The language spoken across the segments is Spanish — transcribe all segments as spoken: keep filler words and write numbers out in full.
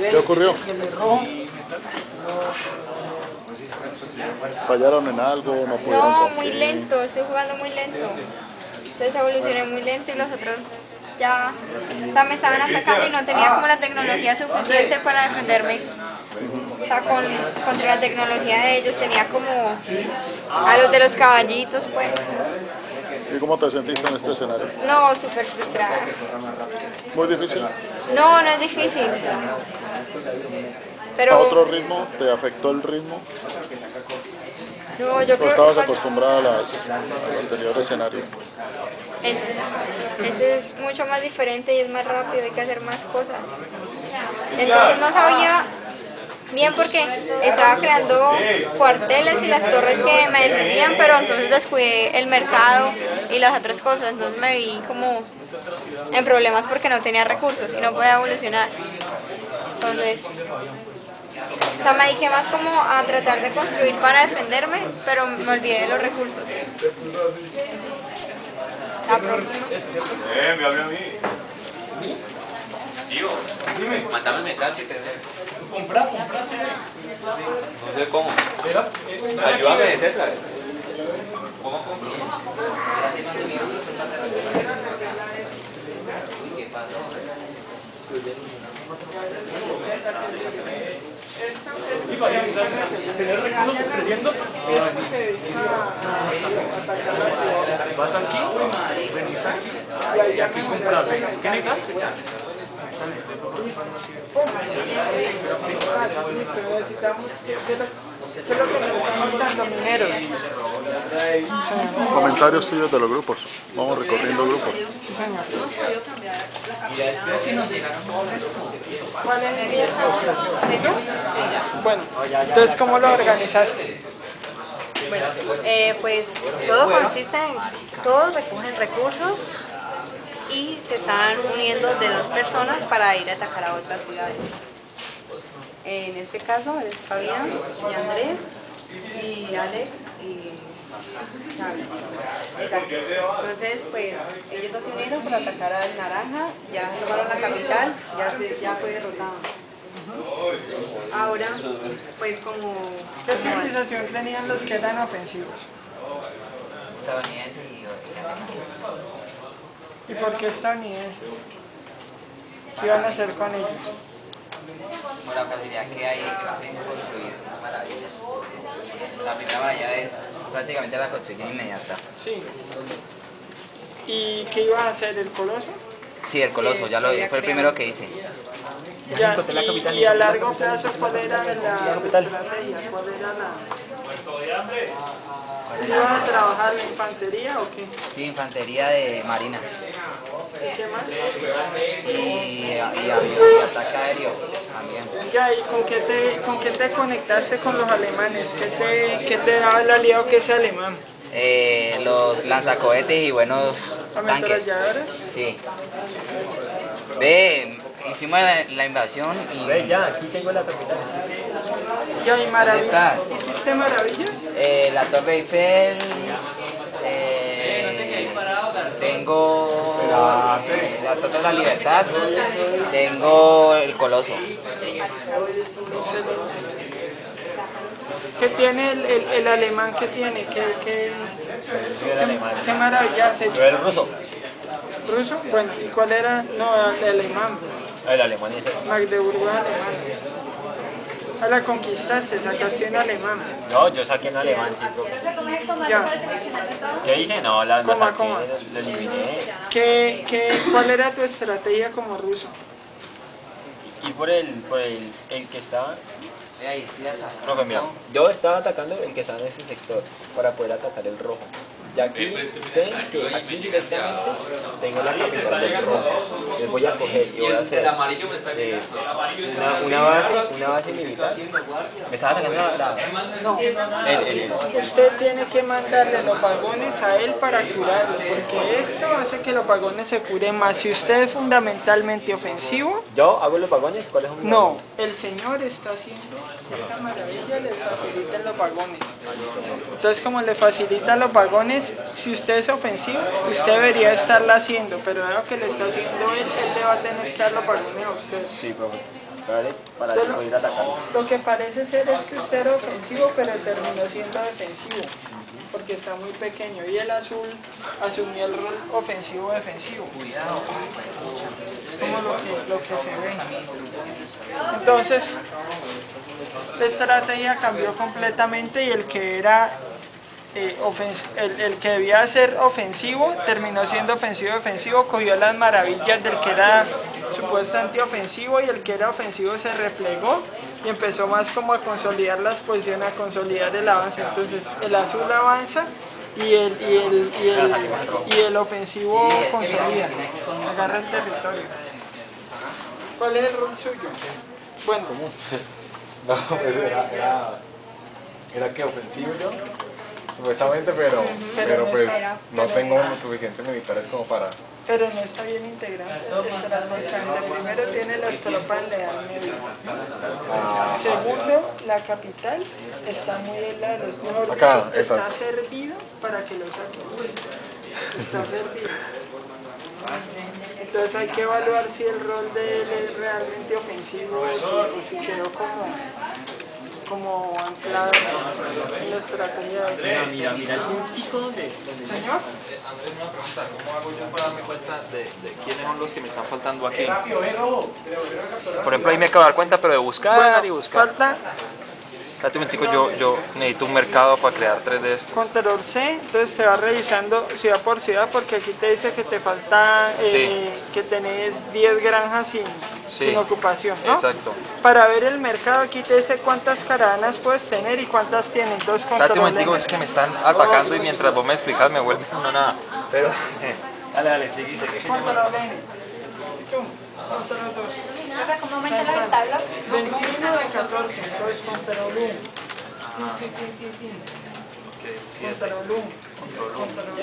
¿Qué ocurrió? ¿Fallaron en algo? ¿No pudieron No, con muy qué? lento, estoy jugando muy lento. Entonces evolucioné muy lento y los otros ya, o sea, me estaban atacando y no tenía como la tecnología suficiente para defenderme. O sea, con, contra la tecnología de ellos tenía como a los de los caballitos, pues. ¿Y cómo te sentiste en este escenario? No, súper frustrada. ¿Muy difícil? No, no es difícil. ¿A Pero otro ritmo? ¿Te afectó el ritmo? no, yo ¿O creo estabas que acostumbrada a las, al anterior escenario? ese, ese es mucho más diferente y es más rápido, hay que hacer más cosas. Entonces no sabía bien porque estaba creando cuarteles y las torres que me defendían, pero entonces descuidé el mercado y las otras cosas, entonces me vi como en problemas porque no tenía recursos y no podía evolucionar. Entonces, o sea, me dediqué más como a tratar de construir para defenderme, pero me olvidé de los recursos. La próxima. Eh, me habló a mí. Tío, dime. Mándame el metal si te compra, compra, sí. No sé cómo. Ayúdame, César. ¿Cómo compro? Tener recursos creciendo, esto se dedica a atacar la ciudad. Vas aquí, venís aquí y aquí compras. ¿Qué necesitas? Listo, necesitamos que, ¿qué es lo qué es lo que nos están dando? Mineros. Comentarios tuyos de los grupos. Vamos recorriendo grupos. Sí, señor. ¿Cuál es el ¿Ella? Sí. Bueno, entonces, ¿cómo lo organizaste? Bueno, eh, pues todo consiste en, todos recogen recursos y se están uniendo de dos personas para ir a atacar a otras ciudades. En este caso es Fabián y Andrés y Alex y Xavi. Exacto. Entonces, pues ellos dos se unieron para atacar al Naranja, ya tomaron la capital, ya, se, ya fue derrotado. Ahora, pues como... ¿Qué civilización tenían los que eran ofensivos? Estadounidenses y ¿Y por qué estadounidenses? ¿Qué iban a hacer con ellos? por la facilidad que hay en construir maravillas. La primera maravilla es prácticamente la construcción inmediata. Sí. ¿Y qué ibas a hacer, el coloso? Sí, el coloso, ya lo fue el primero que hice. Ya, y, y a largo plazo, ¿cuál era la estrategia? ¿Cuál era la...? ¿Ibas a trabajar la infantería o qué? Sí, infantería de marina. ¿Y qué más? Y, y, avión, y ataque aéreo también. Ya, ¿y con qué te, con qué te conectaste con los alemanes? ¿Qué te, qué te daba el aliado que es alemán? Eh, los lanzacohetes y buenos tanques. ¿Ametralladoras? Sí. Ve, hicimos la, la invasión y... Ve, ya, aquí tengo la capital. Ya, ¿y maravillas? ¿Dónde estás? ¿Hiciste maravillas? Eh, la Torre Eiffel, eh, tengo eh, la Torre de la Libertad, tengo el Coloso. ¿Qué tiene el, el, el alemán? ¿Qué tiene? ¿Qué, qué, Soy el alemán. qué maravilla has hecho? Yo el ruso. ¿Ruso? Bueno, ¿y cuál era? No, el alemán. El alemán es el. Magdeburgo es alemán. Ah, la conquistaste, sacaste un alemán. No, yo saqué en alemán, sí, profe. Ya. ¿Qué hice? No, la, la Coma, saqué, coma. lo eliminé. ¿Qué, qué, ¿Cuál era tu estrategia como ruso? Y por el, por el, el que estaba, Ve ahí, estoy acá. profe, mira, yo estaba atacando el que estaba en ese sector para poder atacar el rojo. Y aquí sé que aquí directamente tengo la capital del rojo. Les voy a coger y voy a hacer eh, una, una base, una base militar. Me estaba atacando la... la No, el, el, el- usted tiene que mandarle los vagones a él para curarlo, porque esto hace que los vagones se curen más. Si usted es fundamentalmente ofensivo, yo hago los vagones, ¿cuáles son mis no, vagones? el señor está haciendo esta maravilla, le facilita los vagones. Entonces, como le facilita los vagones, si usted es ofensivo, usted debería estarla haciendo, pero dado que le está haciendo él, él le va a tener que dar los vagones a usted. Sí, profe. ¿vale? Para Entonces, poder atacar. Lo que parece ser es que usted era ofensivo, pero terminó siendo defensivo, porque está muy pequeño. Y el azul asumió el rol ofensivo-defensivo. Es como lo que, lo que se ve. Entonces, la estrategia cambió completamente y el que era eh, ofens el, el que debía ser ofensivo terminó siendo ofensivo-defensivo, cogió las maravillas del que era supuestamente ofensivo y el que era ofensivo se replegó y empezó más como a consolidar las posiciones, a consolidar el avance. Entonces el azul avanza y el, y el, y el, y el ofensivo consolida, agarra el territorio. ¿Cuál es el rol suyo? Bueno, No, pues era, era, era que ofensivo yo, supuestamente, pero, pero pues no tengo suficientes militares como para... pero no está bien integrado estratégicamente. Primero tiene las tropas en leal medio. Segundo, la capital está muy en la de los mejores. Acá, Está esas. servido para que lo saquen. Está servido. Entonces hay que evaluar si el rol de él es realmente ofensivo o si, o si quedó como, como anclado en la estrategia de Mira, mira, mira el puntico donde... señor. Andrés, una pregunta, ¿cómo hago yo para darme cuenta de, de quiénes son los que me están faltando aquí? Por ejemplo, ahí me acabo de dar cuenta, pero de buscar Bueno, y buscar. falta Espérate un momentico, yo, yo necesito un mercado para crear tres de estos. Control C, entonces te vas revisando ciudad por ciudad porque aquí te dice que te falta, eh, que tenés diez granjas sin, Sí. sin ocupación, ¿no? Exacto. Para ver el mercado aquí te dice cuántas caravanas puedes tener y cuántas tienen, entonces Espérate un control momentico, es que me están atacando y mientras vos me explicas me vuelve uno nada. Pero, dale, dale, sigue, sigue. Control N. Tú, control dos. Profe, ¿cómo aumentan los establos? veintiuno de catorce, entonces control uno. Control uno. Control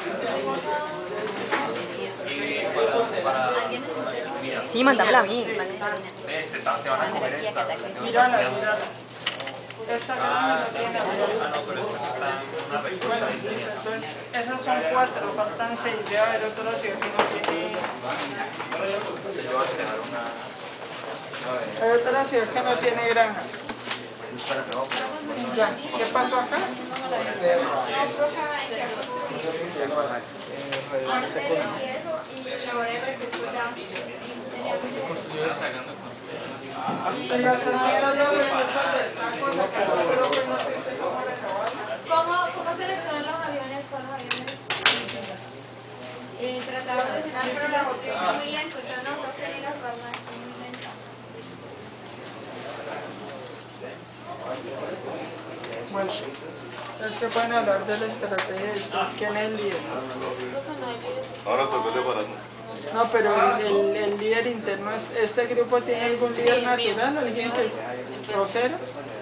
uno. Sí, mándamela a mí. Se van a comer esta. Mírala, mírala. Esta granja no tiene Pero es que eso está en una Bueno, recursa. listo, entonces esas son cuatro, faltan seis, debe haber otra ciudad que no tiene... Hay otra ciudad que no tiene granja. Ya, ¿qué pasó acá? Se las hacía lo de cosas de esa cosa, pero que no te sé cómo les acabar. ¿Cómo, cómo seleccionan los aviones? ¿Cuáles aviones? Eh, trataba de seleccionar, pero las es muy lento, yo no creo que ni las formas es muy lenta. Bueno, es que pueden hablar de la estrategia de ustedes, ¿quién es el líder? Ahora se puede separar. No, pero el, el, el líder interno, es, ¿este grupo tiene algún líder natural, alguien que es grosero?